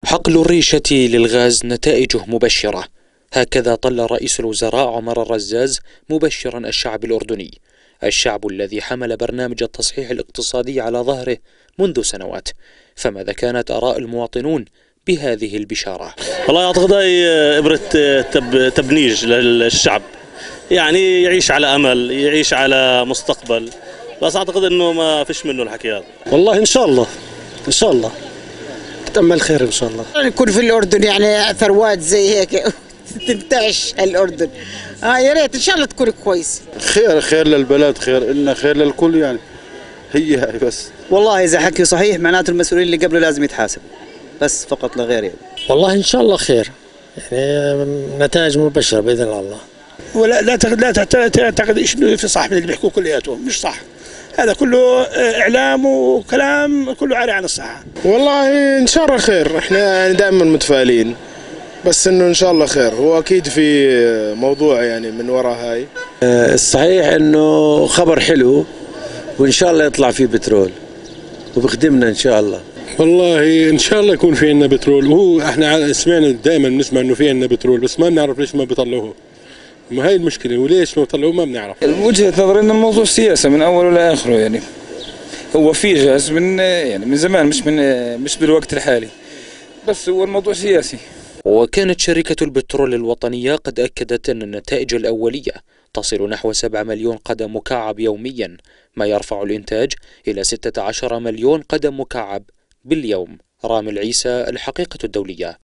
حقل الريشة للغاز نتائجه مبشرة، هكذا طل رئيس الوزراء عمر الرزاز مبشرا الشعب الأردني، الشعب الذي حمل برنامج التصحيح الاقتصادي على ظهره منذ سنوات. فماذا كانت آراء المواطنون بهذه البشارة؟ والله أعتقد هي إبرة تبنيج للشعب، يعني يعيش على أمل، يعيش على مستقبل، بس أعتقد أنه ما فيش منه الحكي هذا. والله إن شاء الله إن شاء الله تأمل خير إن شاء الله. نكون في الأردن يعني ثروات زي هيك تنتعش الأردن. يا ريت إن شاء الله تكون كويس. خير للبلد، خير إلنا، خير للكل يعني. هي بس. والله إذا حكي صحيح معناته المسؤولين اللي قبله لازم يتحاسب، بس فقط لا غير يعني. والله إن شاء الله خير، يعني نتائج مبشرة بإذن الله. ولا لا تعتقد ايش في صح من اللي بيحكوا كلياتهم مش صح، هذا كله اعلام وكلام كله عاري عن الصحه. والله ان شاء الله خير، احنا دائما متفائلين، بس انه ان شاء الله خير. هو اكيد في موضوع يعني من وراء هاي. الصحيح انه خبر حلو، وان شاء الله يطلع فيه بترول وبخدمنا ان شاء الله. والله ان شاء الله يكون في عندنا بترول، وهو احنا سمعنا دائما بنسمع انه في عندنا بترول، بس ما بنعرف ليش ما بيطلعوه. ما هي المشكلة، وليش ما طلعوه ما بنعرف. وجهة نظري ان الموضوع سياسة من اوله لاخره، يعني هو في جهاز من زمان، مش بالوقت الحالي، بس هو الموضوع سياسي. وكانت شركة البترول الوطنية قد أكدت أن النتائج الأولية تصل نحو 7 مليون قدم مكعب يوميا، ما يرفع الإنتاج إلى 16 مليون قدم مكعب باليوم. رامي العيسى، الحقيقة الدولية.